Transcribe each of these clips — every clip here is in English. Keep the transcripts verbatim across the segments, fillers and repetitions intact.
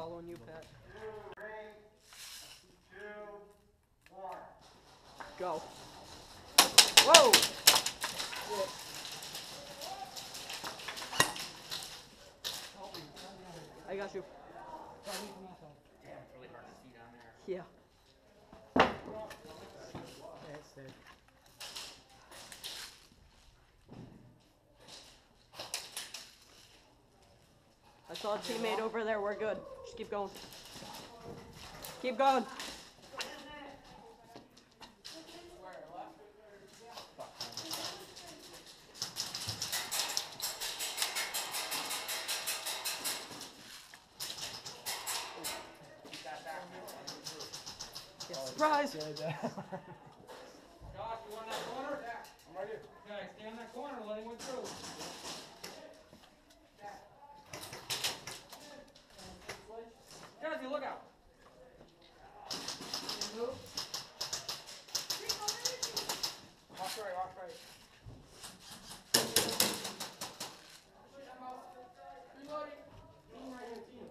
following you, Pat. Three, two, one. Go. Whoa! I got you. Damn, it's really hard to see down there. Yeah. That's it. I saw a teammate over there. We're good. Just keep going. Keep going. Yeah, surprise! Josh, you want that corner? I'm right here. Okay, stay on that corner, let him win through. Josh, look out. Walk right, walk right. Reloading. Team right here, team.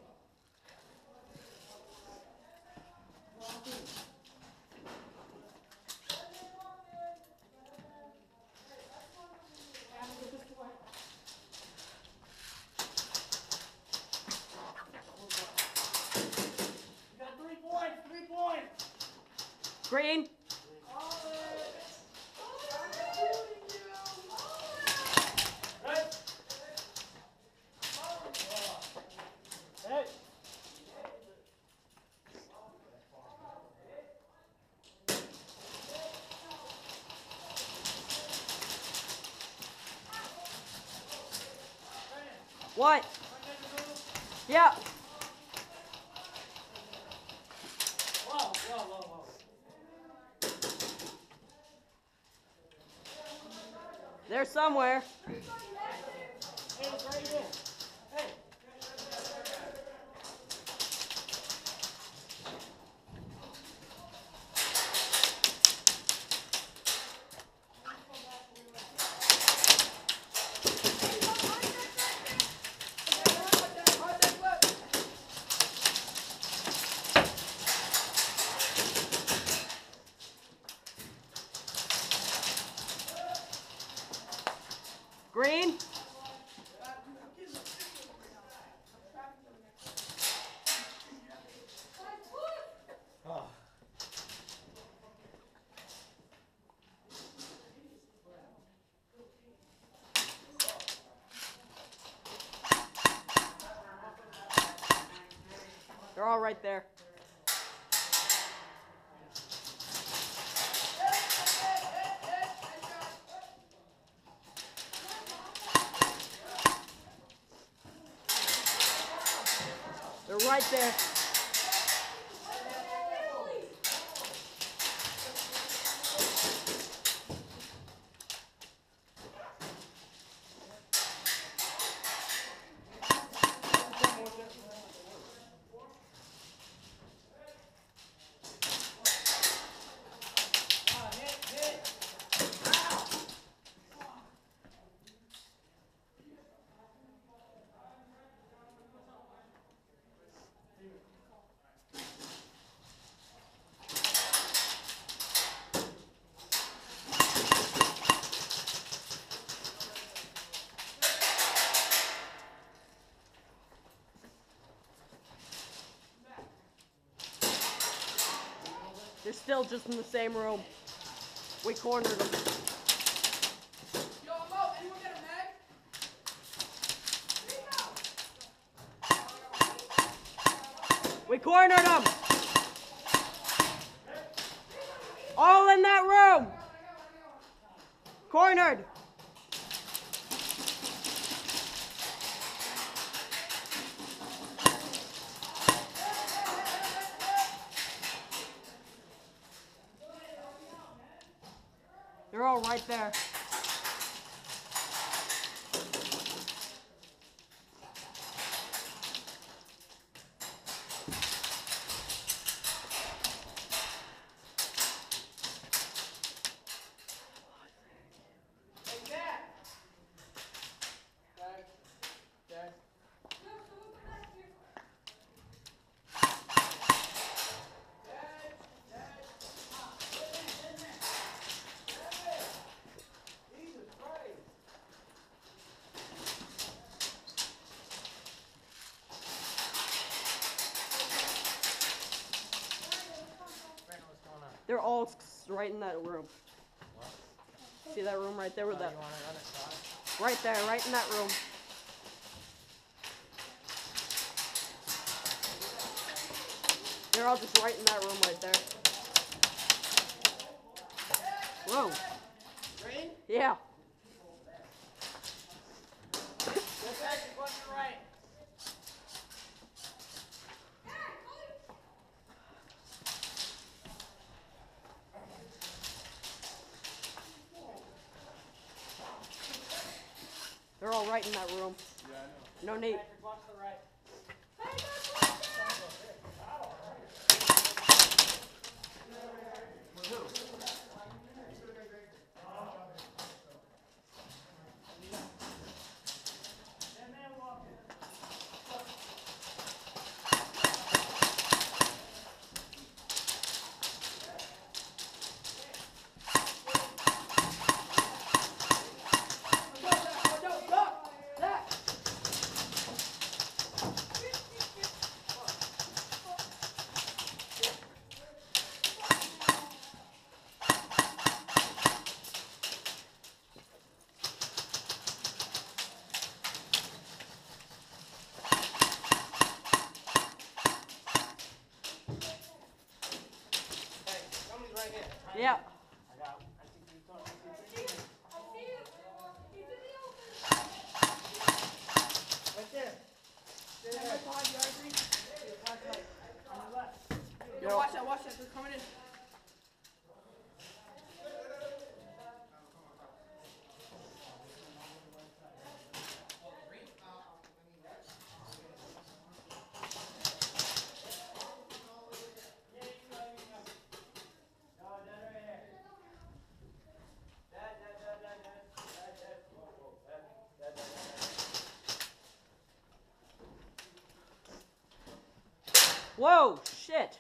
Green. Hey. What? Yeah. Whoa, whoa, whoa, whoa. They're somewhere. Hey, it's right here. Hey. Green. Oh. They're all right there. They're right there. They're still just in the same room. We cornered them. Yo, I'm out. Anyone get a mag? We cornered them. All in that room. Cornered. They're all right there. They're all s- right in that room. See that room right there with Oh, that? you wanna run across? Right there, right in that room. They're all just right in that room right there. Whoa. Green? Yeah. Get back and watch the right. They're all right in that room. Yeah, I know. No need. Patrick, watch the right. Hey, somebody's right here. Yeah. I got him. I think you told me. Right there. Stay there. Right behind you, I agree. Watch right. On the left. Yo, watch that, watch that. They're coming in. Whoa, shit.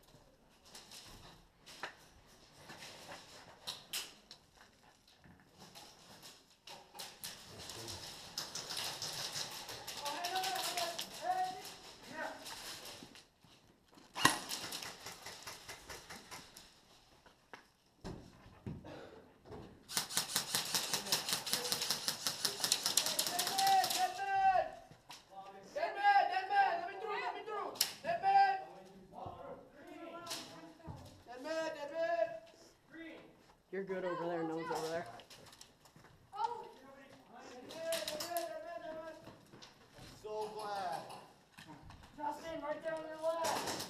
You're good over there, no one's over there. So glad. Justin, right there on your left.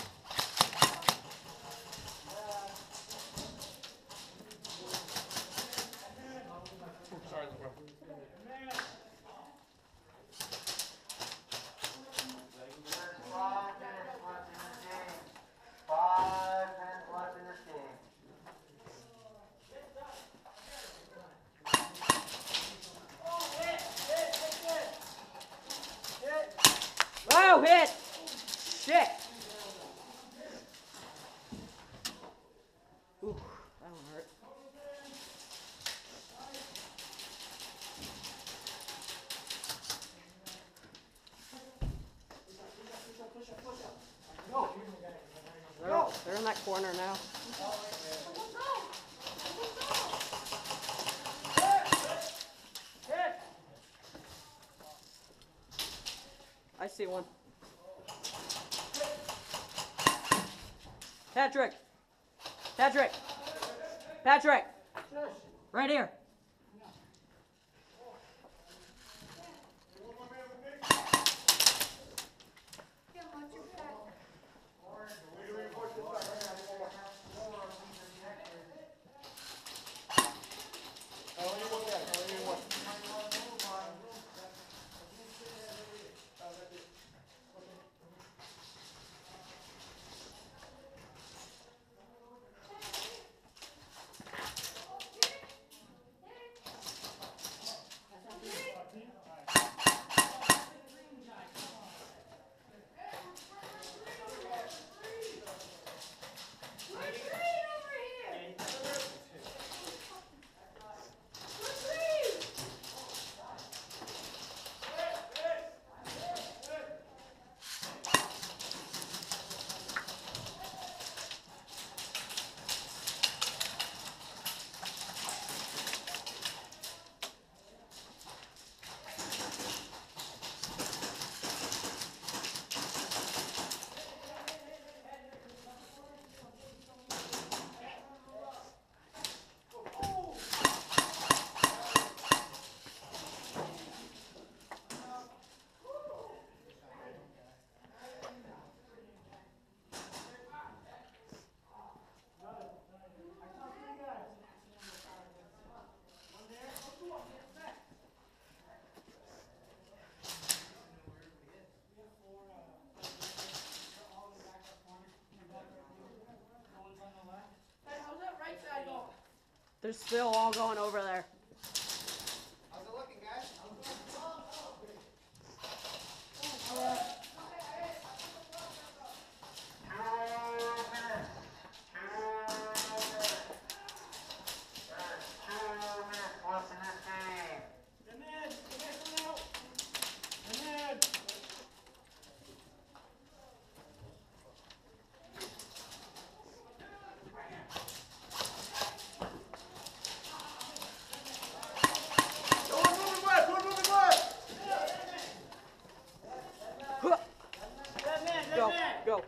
Sorry, bro. Five minutes left in this game. Five minutes left in this game. Oh, hit! Shit! Ooh, that one hurt. They're, all, they're in that corner now. I see one. Patrick! Patrick! Patrick! Right here. They're still all going over there. How's it looking, guys? Go, go.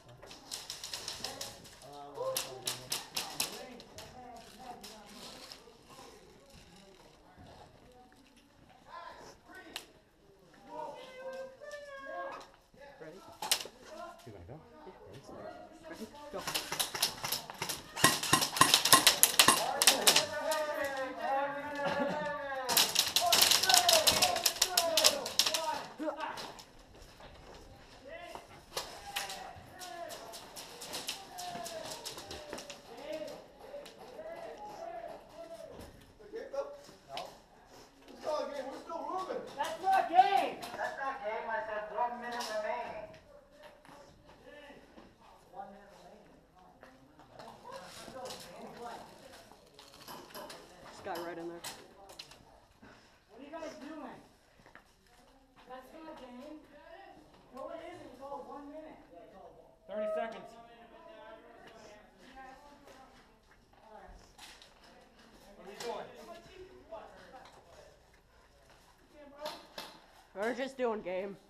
Ready? You gonna go? Ready? Go. That's not game, I said one minute remaining. One minute remaining. This guy right in there. What are you guys doing? That's not a game. No, it isn't. It's all one minute. Thirty seconds. What are you doing? We're just doing game.